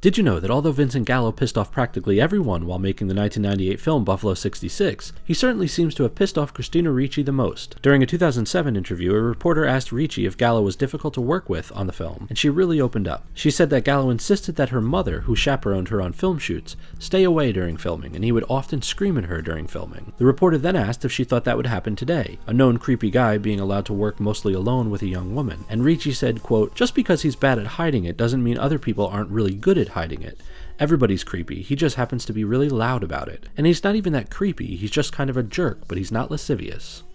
Did you know that although Vincent Gallo pissed off practically everyone while making the 1998 film Buffalo 66, he certainly seems to have pissed off Christina Ricci the most? During a 2007 interview, a reporter asked Ricci if Gallo was difficult to work with on the film, and she really opened up. She said that Gallo insisted that her mother, who chaperoned her on film shoots, stay away during filming, and he would often scream at her during filming. The reporter then asked if she thought that would happen today, a known creepy guy being allowed to work mostly alone with a young woman, and Ricci said, quote, "Just because he's bad at hiding it doesn't mean other people aren't really good at hiding it. Everybody's creepy, he just happens to be really loud about it. And he's not even that creepy, he's just kind of a jerk, but he's not lascivious."